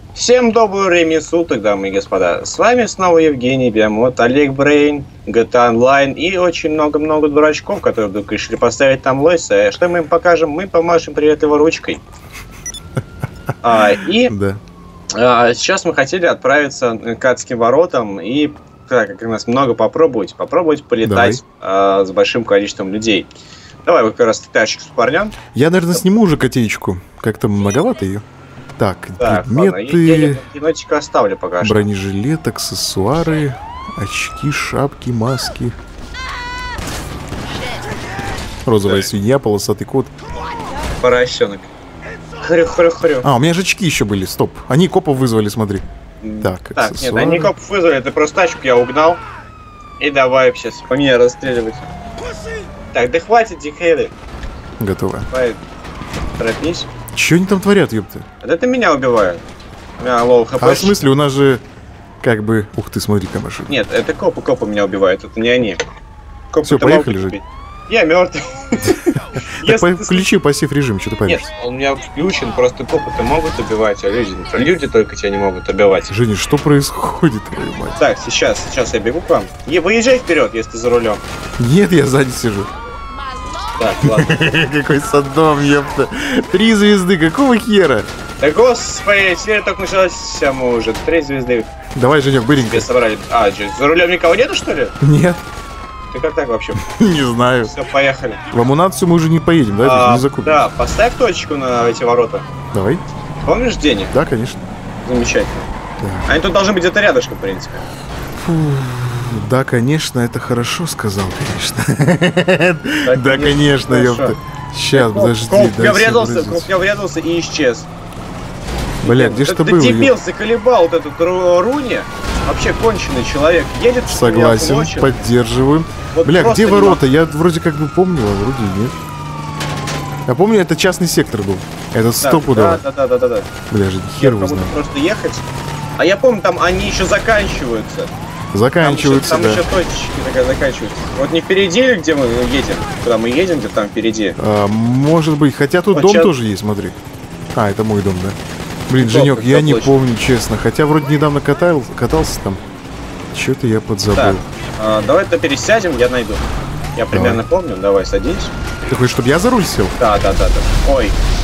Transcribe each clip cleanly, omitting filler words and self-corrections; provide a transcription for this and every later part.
Всем доброго времени суток, дамы и господа. С вами снова Евгений Биамот, Олег Брейн, GTA Online и очень много-много дурачков, которые вдруг решили поставить там лойса. Что мы им покажем? Мы помашем приветливо ручкой. Сейчас мы хотели отправиться к адским воротам и, как у нас много попробовать полетать с большим количеством людей. Давай вы как раз тачку спарнем. Я, наверное, сниму уже котеечку. Как-то многовато ее. Так, предметы, енотика оставлю пока что. Бронежилет, аксессуары, очки, шапки, маски. Розовая свинья, полосатый кот. Поросенок. Хрю-хрю-хрю. А, у меня же очки еще были, стоп. Они копов вызвали, смотри. Так, нет, они копов вызвали, это просто тачку я угнал. И давай сейчас по мне расстреливать. Так, да хватит, дикхеды. Готово. Давай, торопись. Че они там творят, ёпта? Это меня убивают. У меня лоу хп. А в смысле, у нас же как бы... Ух ты, смотри-ка машина. Нет, это копы меня убивают, это не они. Все, поехали же. Я мертвый. Включи пассив режим, что ты паришься? Нет, он у меня включен, просто копы-то могут убивать, а люди только тебя не могут убивать. Женя, что происходит, твою мать? Так, сейчас я бегу к вам. Выезжай вперед, если ты за рулем. Нет, я сзади сижу. Так, ладно. Какой садом, ёпта. 3 звезды, какого хера? Да господи, серия только началась, мы уже 3 звезды. Давай, Женек, быренько. Собрали. А, что, за рулем никого нету, что ли? Нет. Ты как так вообще? Не знаю. Все, поехали. В амунацию мы уже не поедем, да? Не закупим. Да, поставь точку на эти ворота. Давай. Помнишь денег? Да, конечно. Замечательно. Да. Они тут должны быть где-то рядышком, в принципе. Фу, да, конечно, это хорошо сказал, конечно. Да, конечно, ёпта. Сейчас, подожди. Круг я врезался и исчез. Бля, где ж ты был? Ты дебил, заколебал вот этот Руни. Вообще конченый человек. Едет. Согласен, поддерживаю. Бля, где ворота? Я вроде как бы помнил, а вроде нет. Я помню, это частный сектор был. Это стопудово. Да. Бля, же хер его знает. Просто ехать. А я помню, там они еще заканчиваются. Заканчиваются, там еще точечки такая заканчиваются. Вот не впереди, где мы едем? Куда мы едем, где там впереди? Может быть, хотя тут дом тоже есть, смотри. А, это мой дом, да. Блин, Женек, я не помню, честно. Хотя вроде недавно катался там. Что-то я подзабыл. Так, давай-то пересядем, я найду. Я примерно помню, давай садись. Ты хочешь, чтобы я за руль сел? Да. Ой.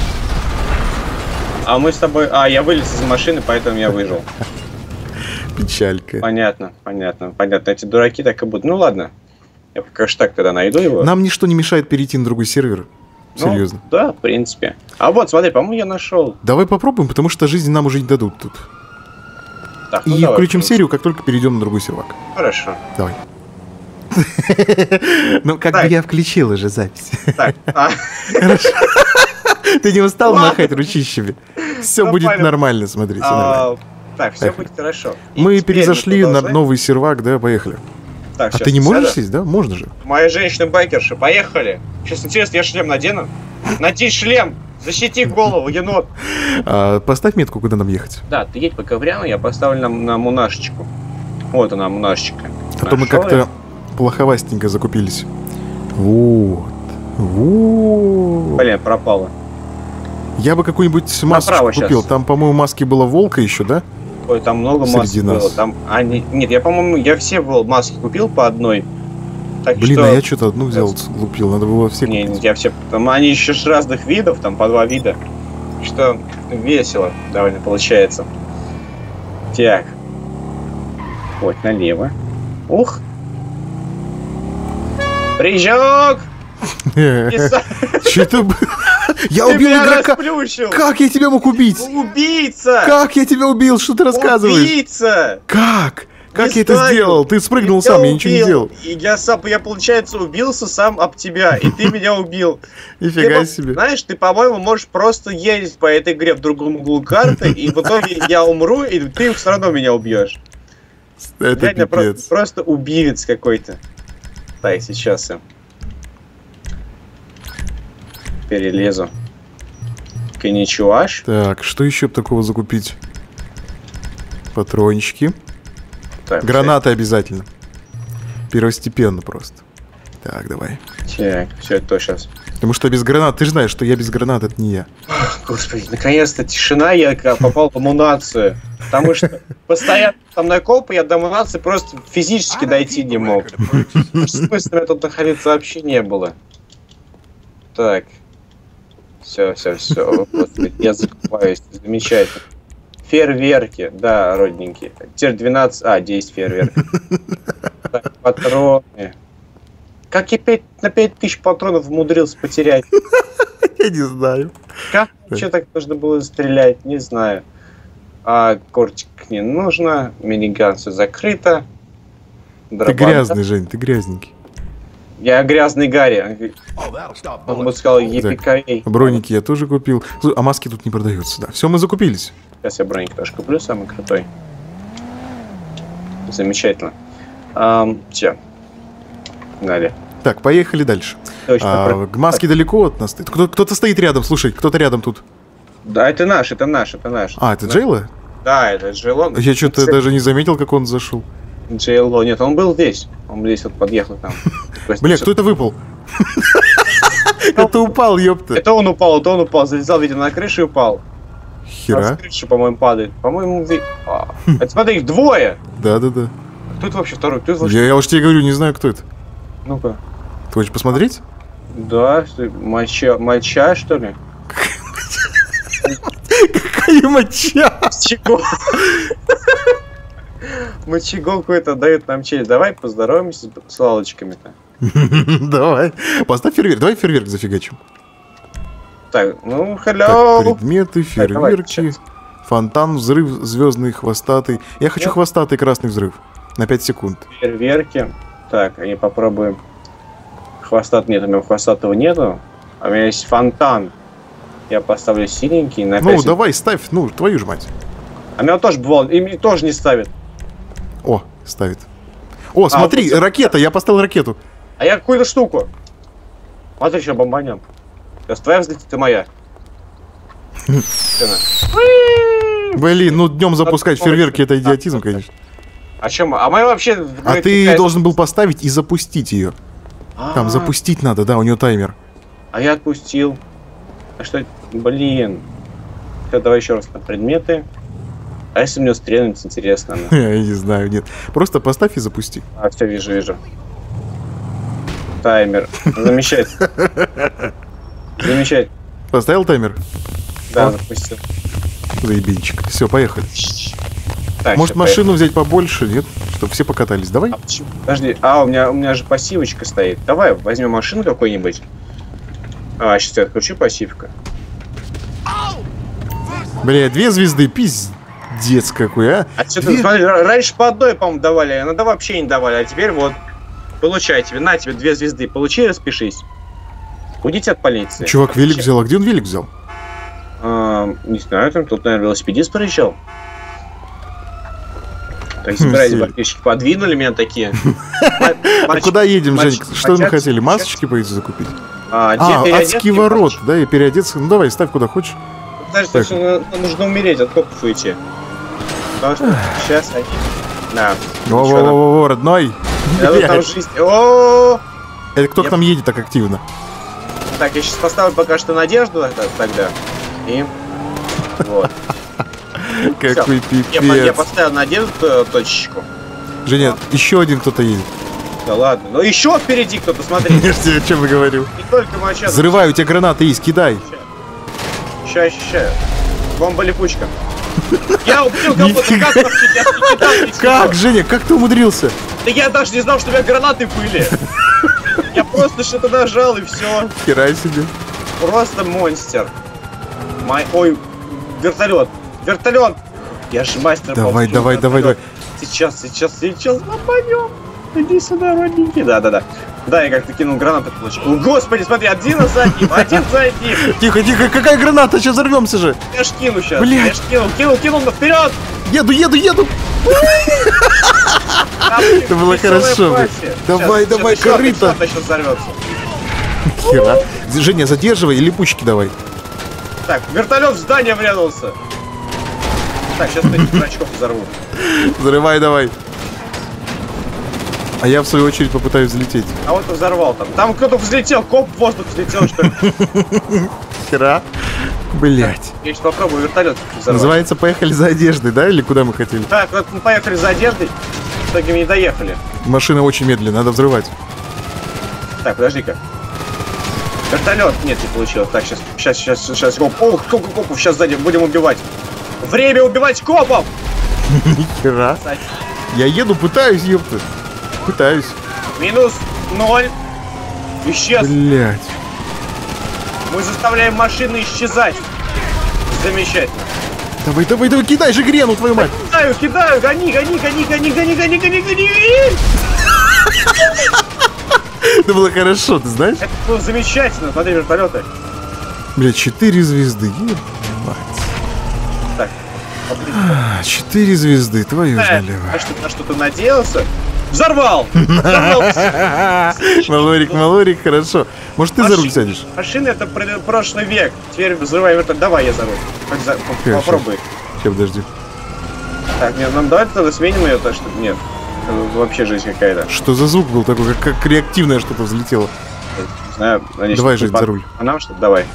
А мы с тобой... я вылез из машины, поэтому я выжил. Печалька. Понятно. Эти дураки так и будут. Ну ладно. Я пока что так тогда найду его. Нам ничто не мешает перейти на другой сервер. Серьезно. Да, в принципе. А вот, смотри, по-моему, я нашел. Давай попробуем, потому что жизни нам уже не дадут тут. Так, и включим серию, как только перейдем на другой сервак. Хорошо. Давай. Ну, как бы я включил уже запись. Хорошо. Ты не устал махать ручищами? Все будет нормально, смотри. Так, все будет хорошо. Мы перезашли на новый сервак, да, поехали. Так, а ты не можешь сесть, да? Можно же. Моя женщина-байкерша, поехали. Сейчас интересно, я шлем надену. Надень шлем, защити голову, енот. Поставь метку, куда нам ехать. Да, ты едь по ковряну, я поставлю на мунашечку. Вот она, мунашечка. А то мы как-то плоховастенько закупились. Вот. Блин, пропало. Я бы какую-нибудь маску купил. Там, по-моему, маски было волка еще, да? Ой, там много масок было. Там, нет, я, по-моему, я все маски купил по одной. Так блин, а я что-то одну взял, лупил. Надо было все купить. Нет, я все... Там они еще с разных видов, там по 2 вида. Что весело довольно получается. Так. Вот, налево. Ух. Прыжок! Что это было? Я убил игрока! Как я тебя мог убить? Убийца! Как я тебя убил? Что ты рассказываешь? Убийца! Как? Как я это сделал? Ты спрыгнул сам, я ничего не делал. Я, получается, убился сам об тебя, и ты меня убил. Нифига себе. Знаешь, ты, по-моему, можешь просто ездить по этой игре в другом углу карты, и в итоге я умру, и ты все равно меня убьешь. Это пипец. Просто убивец какой-то. Так, сейчас я перелезу. Коничуаш. Так, что еще такого закупить? Патрончики. Так, гранаты обязательно. Первостепенно просто. Так, давай. Так, все, это то сейчас. Потому что без гранат, ты же знаешь, что я без гранат, это не я. Господи, наконец-то тишина, я попал в амунацию. Потому что постоянно там на копы я до амунации просто физически дойти не мог. Смысла тут находиться вообще не было. Так. Все. Господи, я закупаюсь. Замечательно. Фейерверки, да, родненькие. Теперь 12... 10 фейерверков. Так, патроны. Как я на 5000 патронов умудрился потерять? Я не знаю. Как вообще так нужно было стрелять? Не знаю. Кортик не нужно. Миниган все закрыто. Ты грязный, Жень, ты грязненький. Я грязный Гарри. Он бы сказал, епикарей. Броники я тоже купил. А маски тут не продаются, да. Все, мы закупились. Сейчас я броник тоже куплю, самый крутой. Замечательно. Все. Погнали. Так, поехали дальше. К маске далеко от нас. Кто-то стоит рядом, слушай, кто-то рядом тут. Да, это наш. Это Джейло? Да, это Джейло. Я что-то даже не заметил, как он зашел. Джейло, нет, он был здесь. Он здесь вот подъехал там. Бля, кто это выпал? Это упал, ёпта. Это он упал, залезал, видимо, на крышу и упал. Хера. С крыши, по-моему, падает. По-моему, это смотри, их двое. Да. Кто это вообще второй? Я уж тебе говорю, не знаю, кто это. Ну-ка. Ты хочешь посмотреть? Да, моча, что ли? Какая моча? Мочегол какой-то дает нам честь. Давай поздороваемся с лалочками-то. Давай. Поставь фейерверк. Давай фейерверк зафигачим. Так, ну, hello. Предметы, фейерверки. Фонтан, взрыв звездный, хвостатый. Я хочу хвостатый красный взрыв. На 5 секунд. Фейерверки. Так, и попробуем. Хвостат нет, у меня хвостатого нету. А у меня есть фонтан. Я поставлю синенький на 5 секунд. Давай, ставь, твою ж мать. А меня тоже бывало, и тоже не ставит. О, ставит. О, смотри, ракета, я поставил ракету. А я какую-то штуку. Смотри, что бомбанем. Сейчас твоя взлетит, и моя. Блин, ну днем запускать фейерверки это идиотизм, конечно. А чем? А моя вообще... А ты должен был поставить и запустить ее. Там запустить надо, да, у нее таймер. А я отпустил. А что? Блин. Давай еще раз на предметы. А если мне стрельнуть, интересно? Я не знаю, нет. Просто поставь и запусти. Все, вижу. Таймер. Замечательно. Поставил таймер? Да, запустил. Заебенчик. Все, поехали. Так, может, машину взять побольше, нет? Чтобы все покатались. Давай. Подожди, у меня же пассивочка стоит. Давай, возьмем машину какой-нибудь. Сейчас я отключу пассивка. Бля, 2 звезды, пиздец какой, а? А что ты, смотри, раньше по одной, по-моему, давали, иногда вообще не давали, а теперь вот, получай тебе, на тебе 2 звезды, получи и распишись. Уйдите от полиции. Чувак велик взял, а где он велик взял? Не знаю, там тут, наверное, велосипедист проезжал. Так, собирайте, подписчики, подвинули меня такие. А куда едем, Жень? Что мы хотели? Масочки пойти закупить? Адский ворот, да, и переодеться. Ну давай, ставь куда хочешь. Подожди, нужно умереть, от копов уйти. Потому что сейчас они... Да. Во-во-во, родной. Там жизнь... О! Это кто к нам едет так активно? Так, я сейчас поставлю пока что надежду тогда. И... Вот. Какой пипец. Я поставил надежду точечку. Женя, еще один кто-то едет. Да ладно, ну еще впереди кто-то, смотри. Я тебе о чем и говорю. Не только моча. Взрывай, у тебя гранаты есть, кидай. Ща. Бомба-липучка. Я убил кого-то, как вообще? Я не кидал ничего. Как, Женя, как ты умудрился? Да я даже не знал, что у меня гранаты были. Я просто что-то нажал и все. Хера себе. Просто монстр. Ой, вертолет. Я же мастер. Давай. Сейчас нападем. Иди сюда, родненький. Да. Да, я как-то кинул гранату, получил. О, господи, смотри, один за одним. Тихо, какая граната? Сейчас взорвемся же. Я ж кину сейчас. Блядь. Я ж кинул, вперед. Еду. Это было хорошо. Давай, корыто. Сейчас взорвется. Хера. Женя, задерживай и липучки давай. Так, вертолет в здание врезался. Так, сейчас этих дурачков взорву. Взрывай давай. А я в свою очередь попытаюсь взлететь. А вот взорвал там. Там кто-то взлетел, коп в воздух взлетел, что ли? Хера. Блять. Я сейчас попробую вертолет взорвать. Называется «Поехали за одеждой», да? Или куда мы хотели? Так, вот мы поехали за одеждой. В итоге мы не доехали. Машина очень медленная, надо взрывать. Так, подожди-ка. Вертолет. Нет, не получилось. Так, сейчас. Ох, сколько копов сейчас сзади. Будем убивать. Время убивать копов! Нихера. Я еду, пытаюсь, ёпта. Пытаюсь. Минус 0. Исчез. Блять. Мы заставляем машины исчезать. Замечательно. Давай, кидай же грену, твою мать. Кидаю, гони. Это было хорошо, ты знаешь? Это было замечательно, смотри, вертолеты. Бля, 4 звезды, ебать. Так. 4 звезды, твою ж налево. На что ты надеялся? Взорвал! Малорик, хорошо. Может, ты за руль сядешь? Машина — это прошлый век. Теперь взрываем вертолет. Давай я за руль. Попробуй. Сейчас, подожди. Так, нет, нам давай тогда сменим ее, так что нет. Вообще жизнь какая-то. Что за звук был такой, как реактивное что-то взлетело? Не знаю, надеюсь, давай, Жень, за руль. А нам что? Давай.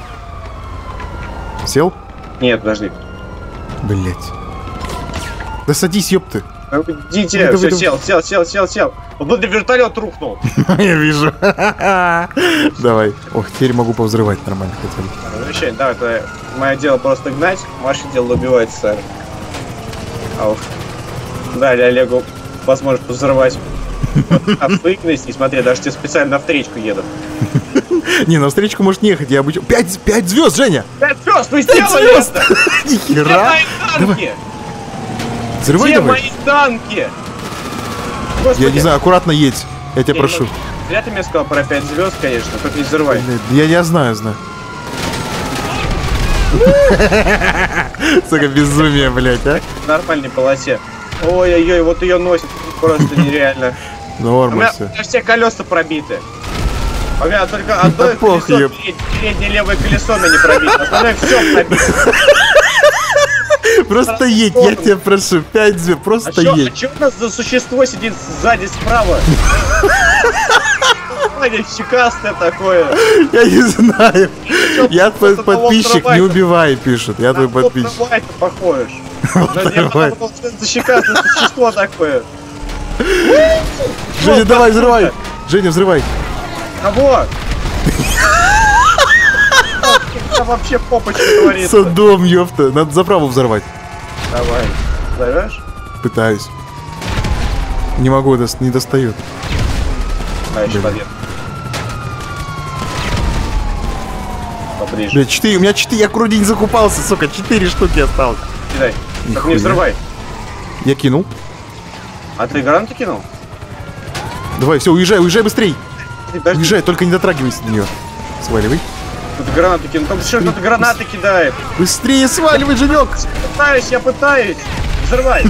Сел? Нет, подожди. Блять. Да садись, ёпты. Идите, все, сел. Вот вертолет рухнул. Я вижу. Давай. Ох, теперь могу повзрывать нормально хотя бы. Возвращай, давай, тогда мое дело просто гнать, ваше дело убивать, сэр. Ауф. Дали Олегу возможность взорвать. Отвыкнись, и смотри, даже тебе специально навстречку едут. Не, навстречку может не ехать, я обычно... 5 звезд, Женя! 5 звезд, вы сделали это! Нихера! Давай. Взрывай где давай! Мои танки? Господи. Я не знаю, аккуратно едь, я тебя прошу. Зря ты мне сказал про 5 звезд, конечно, только не взрывай. Я знаю. Сука, безумие, блядь, а? В нормальной полосе. Ой-ой-ой, вот ее носит, просто нереально. Норма все. У меня все колеса пробиты. У меня только одно колесо, переднее левое колесо на не пробито, остальное все пробито. Просто едь, я тебя прошу, 5 звезд, просто едь. А что у нас за существо сидит сзади справа? Щекастое такое. Я не знаю. Я твой подписчик, не убивай, пишет. Я твой подписчик. Ты похож. Я подумал, что это за щекастое существо такое. Женя, давай, взрывай. Женя, взрывай. Кого? Там вообще попочка творится. Содом, ёпта. Надо заправу взорвать. Давай. Взорвешь? Пытаюсь. Не могу, не достает. А, еще подъехал. Поближе. Бля, 4, у меня 4, я вроде не закупался, сука, 4 штуки осталось. Кидай. Так не взрывай. Я кинул. А ты гранату кинул? Давай, все, уезжай быстрей. Уезжай, только не дотрагивайся до нее. Сваливай. Кто-то гранату кинул. Там еще кто-то гранаты кидает. Быстрее сваливай, Женек. Я пытаюсь. Взрывай.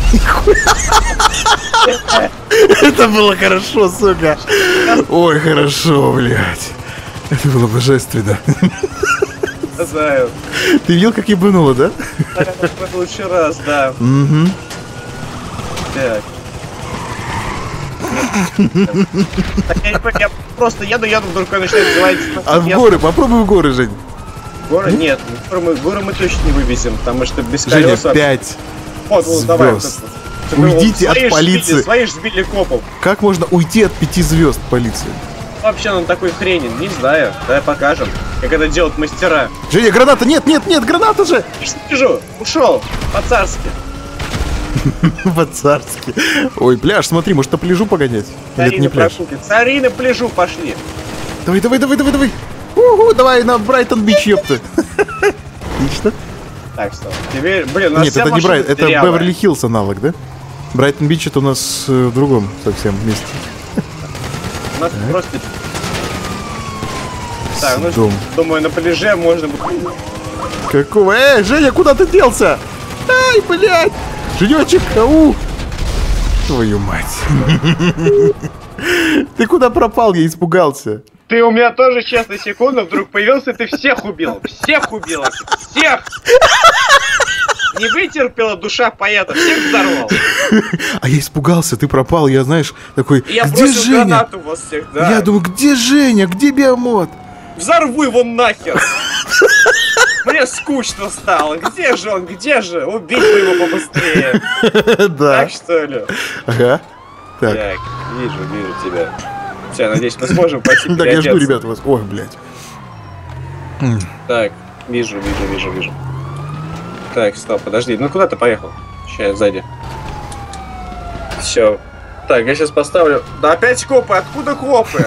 Это было хорошо, сука. Ой, хорошо, блядь. Это было божественно. Знаю. Ты видел, как ебануло, да? В лучший раз, да. Угу. Так. Я просто еду, вдруг начинает звать. А в горы? Попробуй в горы, Жень. Горы? Нет, горы мы точно не вывезем, потому что без колес... Женя, 5 вот, давай. Уйдите от полиции. Свои ж сбили копов. Как можно уйти от 5 звезд полиции? Вообще он такой хренен, не знаю. Давай покажем, как это делают мастера. Женя, граната! Нет, граната же! Вижу, ушел, по-царски. По-царски. Ой, пляж, смотри, может на пляжу погонять? Или это не пляж? Цари на пляжу пошли. Давай. Угу, давай на Брайтон-Бич, ёпта. Отлично. Так, стоп. Теперь, блин, у нас нет, это не Брайтон, это Беверли-Хиллз аналог, да? Брайтон-Бич это у нас в другом совсем месте. У нас просто... Так, ну, думаю, на пляже можно... Какого? Женя, куда ты делся? Ай, блядь! Женечек, ау! Твою мать. Ты куда пропал? Я испугался. Ты у меня тоже, честно, секунду вдруг появился, ты всех убил. Всех! Не вытерпела душа поэта, всех взорвал. А я испугался, ты пропал, я, знаешь, такой, я где Женя? Гранату вас всех, да. Я думаю, где Женя, где Биомод? Взорву его нахер. Мне скучно стало. Где же он? Где же? Убить бы его побыстрее. Да. Так что ли? Ага. Так. Вижу тебя. Все, надеюсь, мы сможем пойти. Так, я жду, ребят, вас. Ой, блядь. Так, вижу. Так, стоп, подожди. Ну куда ты поехал? Сейчас сзади. Все. Так, я сейчас поставлю. Да опять копы, откуда копы?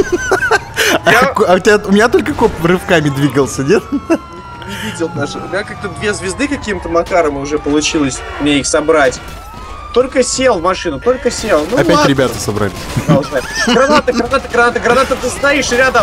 У меня только коп рывками двигался, нет? Не видел даже. У меня как-то 2 звезды каким-то макаром уже получилось мне их собрать. Только сел в машину, только сел. Ну, опять ладно. ребята собрали. Граната, ты стоишь рядом.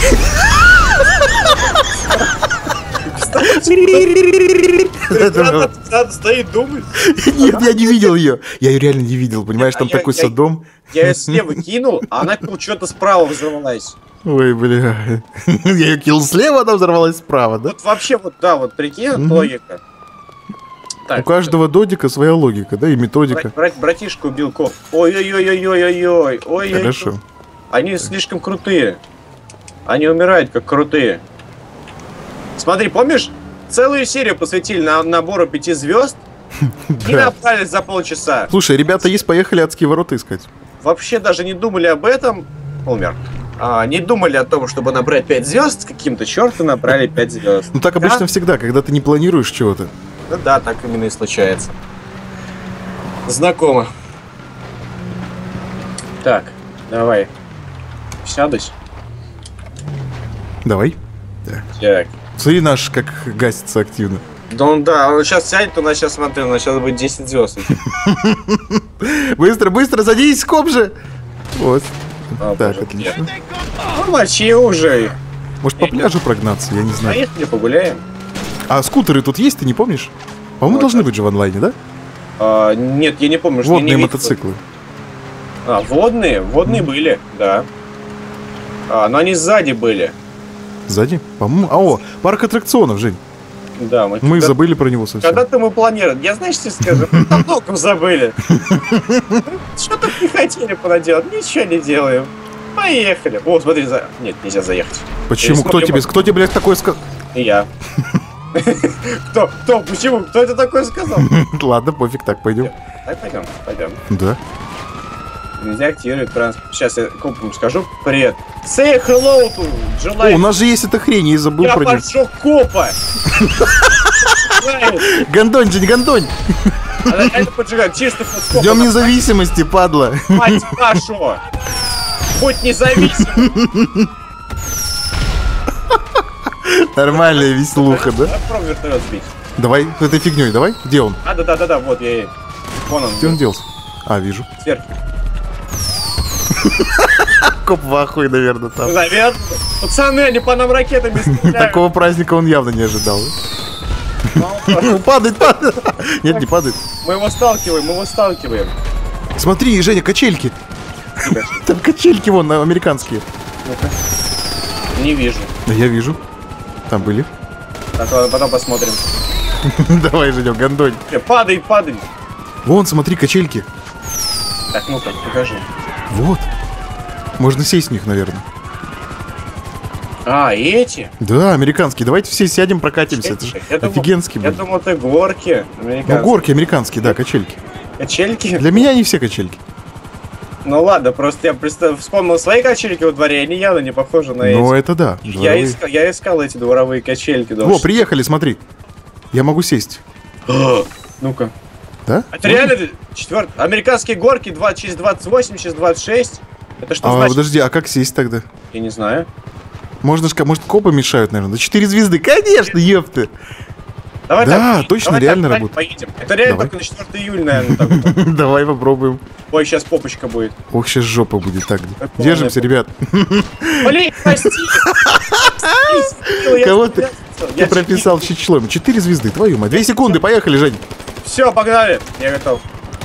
Граната стоит, думает. Нет, я не видел ее. Я ее реально не видел, понимаешь, там такой садом. Я ее слева кинул, а она что-то справа взорвалась. Ой, бля. Я ее кинул слева, она взорвалась справа, да? Вот вообще, вот да, вот прикинь, логика. У каждого додика своя логика, да, и методика. Братишку убил коп. Ой-ой-ой-ой-ой-ой. Хорошо. Они слишком крутые. Они умирают как крутые. Смотри, помнишь, целую серию посвятили набору 5 звезд и направились за полчаса. Слушай, ребята, есть, поехали адские ворота искать. Вообще даже не думали об этом. Умер. Не думали о том, чтобы набрать 5 звезд, с каким-то чертом набрали 5 звезд. Ну так обычно всегда, когда ты не планируешь чего-то. Ну да, так именно и случается. Знакомо. Так, давай. Сядусь. Давай. Так. Смотри наш, как гасится активно. Да он сейчас сядет, у нас сейчас, смотри, у нас сейчас будет 10 звезд. Быстро, садись, коп же! Вот. Так, отлично. Ну, мочи уже их. Может, по пляжу прогнаться, я не знаю. Поехали, погуляем. А скутеры тут есть, ты не помнишь? По-моему, должны быть же в онлайне, да? Нет, я не помню. Водные мотоциклы. Водные? Водные были, да. Но они сзади были. Сзади? По-моему... парк аттракционов, Жень. Да, мы забыли про него совсем. Когда-то мы планировали. Я, знаешь, тебе скажу, мы о многом забыли. Что-то не хотели понаделать, ничего не делаем. Поехали. О, смотри, нет, нельзя заехать. Почему? Кто тебе, блядь, такое сказал? Я. Кто? Почему? Кто это такое сказал? Ладно, пофиг, так, пойдем. Так, пойдем. Да. Нельзя активировать транспорт. Сейчас я копам скажу. Привет. Say hello to July. О, у нас же есть эта хрень, я забыл про нее. Я пошел копа. Гондонь, Жень, гондонь. Это поджигает, чисто фотоскоп. Днем независимости, падла. Мать вашу. Будь независим. Нормальная веселуха, да? Попробуй вертолет сбить. Давай, этой фигней, давай. Где он? Да, вот я. Вон он. Где он делся? Вижу. Сверху. Коп в ахуе, наверное, там. Наверное. Пацаны, они по нам ракетами стреляют. Такого праздника он явно не ожидал. Падает. Нет, не падает. Мы его сталкиваем. Смотри, Женя, качельки. Там качельки вон, американские. Ну-ка. Не вижу. Да я вижу. Там были. Так, ладно, потом посмотрим. Давай, Женя, гондонь. Падай. Вон, смотри, качельки. Так, ну-ка, покажи. Вот. Можно сесть в них, наверное. Эти? Да, американские. Давайте все сядем, прокатимся. Это же офигенский будет. Я думал, это горки американские. Ну, горки американские, да, качельки. Качельки? Для меня они все качельки. Ну ладно, просто я вспомнил свои качельки во дворе, они явно не похожи на эти. Ну это да. Я искал эти дворовые качельки. Во, приехали, смотри. Я могу сесть. Ну-ка. Да? Это реально американские горки через 28, через 26. Это что значит? Подожди, а как сесть тогда? Я не знаю. Может, копы мешают, наверное. Да 4 звезды, конечно, ёпты. Давай да, точно, реально работает. Поедем. Это реально только на 4 июля, наверное. Давай попробуем. Ой, сейчас попочка будет. Ох, сейчас жопа будет так. Держимся, ребят. Блин, прости. Кого ты прописал чичлом? 4 звезды, твою мать. 2 секунды, поехали, Жень. Все, погнали. Я готов.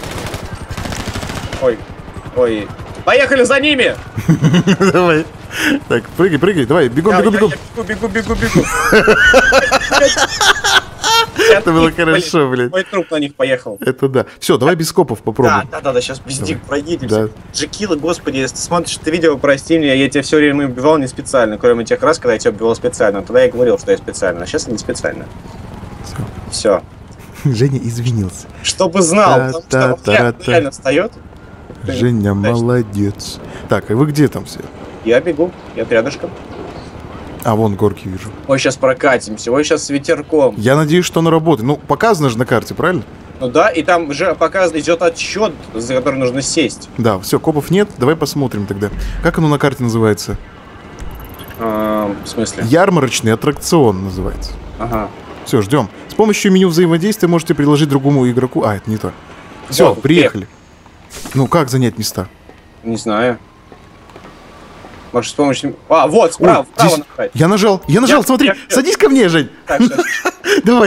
Ой. Поехали за ними. Давай. Так, прыгай, давай, бегом. Бегу. Это было хорошо, блядь. Мой труп на них поехал. Это да. Все, давай без копов попробуем. Да, сейчас без них проедемся. Да. Джекила, господи, если ты смотришь это видео, прости меня, я тебя все время убивал не специально, кроме тех раз, когда я тебя убивал специально. Тогда я говорил, что я специально, а сейчас не специально. Все. Женя извинился. Чтобы знал, потому что реально встает. Женя молодец. Так, и вы где там все? Я бегу, я рядышком. А, вон горки вижу. Ой, сейчас прокатимся, ой, сейчас с ветерком. Я надеюсь, что на работе. Ну, показано же на карте, правильно? Ну да, и там уже показано, идет отсчет, за который нужно сесть. Да, все, копов нет, давай посмотрим тогда. Как оно на карте называется? В смысле? Ярмарочный аттракцион называется. Ага. Все, ждем. С помощью меню взаимодействия можете предложить другому игроку... А, это не то. Все, приехали. Ну, как занять места? Не знаю. Может, с помощью... А, вот, справа, вправо нажать. Я нажал, смотри. Садись ко мне, Жень. Так, сейчас. Давай.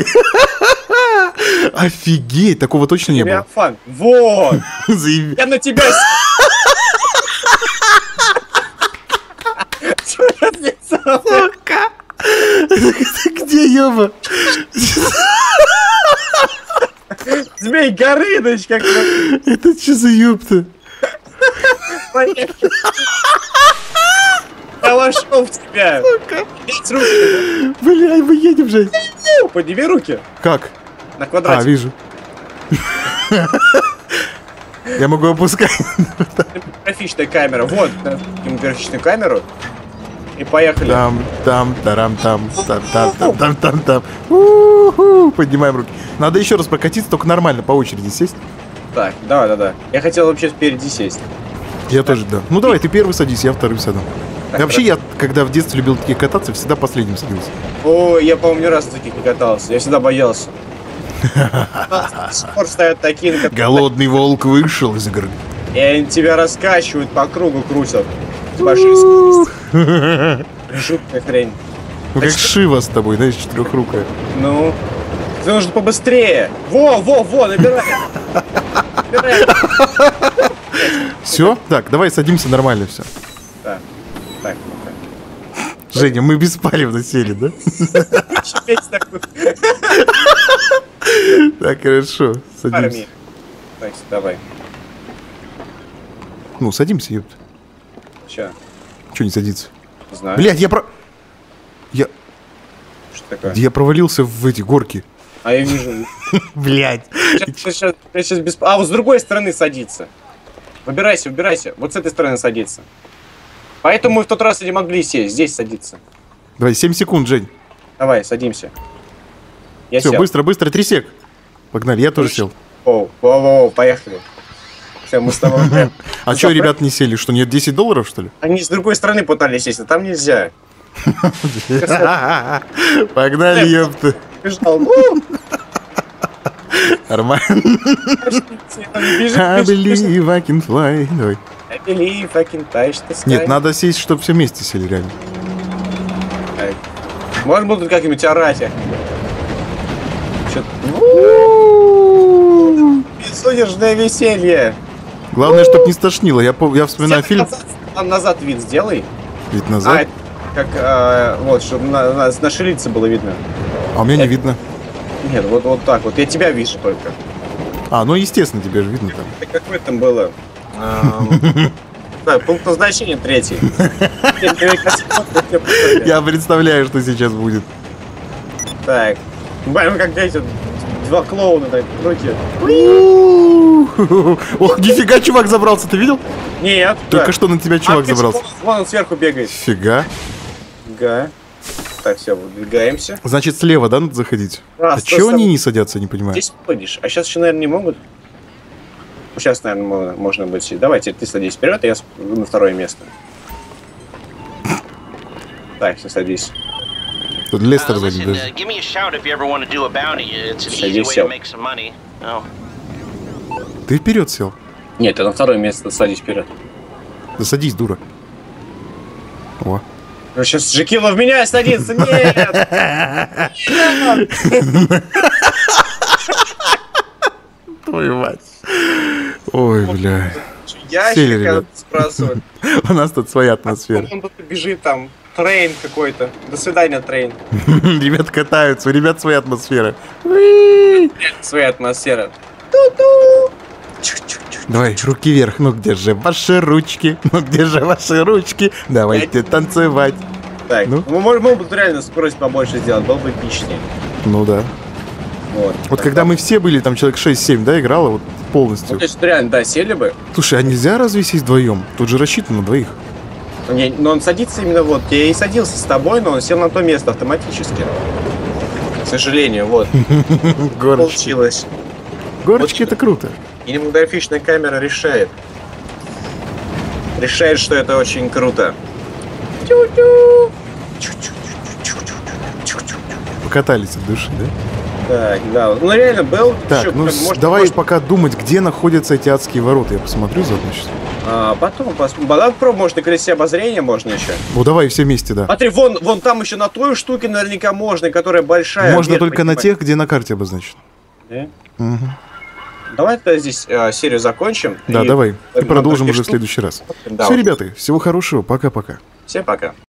Офигеть, такого точно не было. Фан. Вот. Я на тебя... Сука. Где, ёба? Змей Горыныч, как... Это что за ёпта? Я вошел в тебя. Руки. Бля, мы едем, Жень. Подними руки. Как? На квадрате. А, вижу. Я могу опускать. Графичная камера. Вот, графичную камеру. И поехали. Там. Поднимаем руки. Надо еще раз прокатиться, только нормально, по очереди сесть. Так, да. Я хотел вообще впереди сесть. Я тоже, да. Ну давай, ты первый садись, я вторым сяду. Вообще, я, когда в детстве любил такие кататься, всегда последним садился. О, я, по-моему, ни разу таких не катался. Я всегда боялся. Спорт стоят такие... Голодный волк вышел из игры. И они тебя раскачивают, по кругу крутят. С большой скоростью. Жуткая хрень. Ну как Шива с тобой, знаешь, четырехрукая. Ну, тебе нужно побыстрее. Во, набирай. Все? Так, давай садимся нормально все. Так. Женя, мы беспалевно сели, да? Так, хорошо, садимся. Так, давай. Ну, садимся, ёпта. Че не садится? Не знаю. Блядь, Что такое? Я провалился в эти горки. А я вижу. Блядь. Сейчас без... А, вот с другой стороны садиться. Выбирайся. Вот с этой стороны садиться. Поэтому мы в тот раз и не могли сесть. Здесь садиться. Давай, 7 секунд, Жень. Давай, садимся. Все, быстро, 3 сек. Погнали, я тоже сел. Воу, поехали. Все, мы с тобой... А что, ребят, не сели? Что, нет $10, что ли? Они с другой стороны пытались сесть, а там нельзя. Погнали, ёпта. Нормально. I believe I can fly. Давай. I believe I can touch the sky. Нет, надо сесть, чтобы все вместе сели, реально. Можно было тут как-нибудь орать? Безудержное веселье. Главное, чтоб не стошнило. Я вспоминаю фильм. Назад вид сделай. Вид назад? Как, вот, чтобы наши лица было видно. А у меня не видно. Нет, вот так вот. Я тебя вижу только. А, ну естественно, тебя же видно там. Как в этом было? Да, пункт назначения 3. Я представляю, что сейчас будет. Так. Мы как эти два клоуна так, руки. Ох, нифига, чувак забрался, ты видел? Нет. Только что на тебя чувак забрался. Вон он сверху бегает. Фига. Ага. Так, все, выдвигаемся. Значит, слева, да, надо заходить? А чего они не садятся, не понимаю. Здесь ходишь. А сейчас еще, наверное, не могут. Сейчас, наверное, можно быть. Давайте, ты садись вперед, а я на второе место. Так, все, садись. Тут Лестер сзади даже. Ты вперед сел? Нет, ты на второе место, садись вперед. Да садись, дура. О. Сейчас Джекила в меня садится. Нет! Твою мать. Ой, бля. Ящик сбрасывает. У нас тут своя атмосфера. Он тут бежит там. трейн какой-то. До свидания, трейн. Ребят катаются, у ребят своя атмосфера. Своя атмосфера. Давай, руки вверх. Ну где же ваши ручки? Ну где же ваши ручки? Давайте танцевать. Так, мы можем реально скорость побольше сделать, было бы эпичнее. Ну да. Вот когда мы все были, там человек 6-7, да, играло вот полностью. Ну, то есть реально, да, сели бы. Слушай, а нельзя разве сесть вдвоем? Тут же рассчитано на двоих. Не, но он садится именно вот. Я и садился с тобой, но он сел на то место автоматически. К сожалению, вот. Получилось. Горочки это круто. Кинематографичная камера решает. Решает, что это очень круто. Покатались от души, да? Так, да. Ну реально был. Так, ну давай пока думать, где находятся эти адские ворота. Я посмотрю заодно сейчас. Потом попробуем, может, на колесе обозрения можно еще. Ну давай все вместе, да. Смотри, вон там еще на той штуке наверняка можно, которая большая. Можно только на тех, где на карте обозначено. Да? Угу. Давай-то здесь серию закончим. Да, давай. И продолжим уже в следующий раз. Да, все, ребята, всего хорошего. Пока-пока. Всем пока.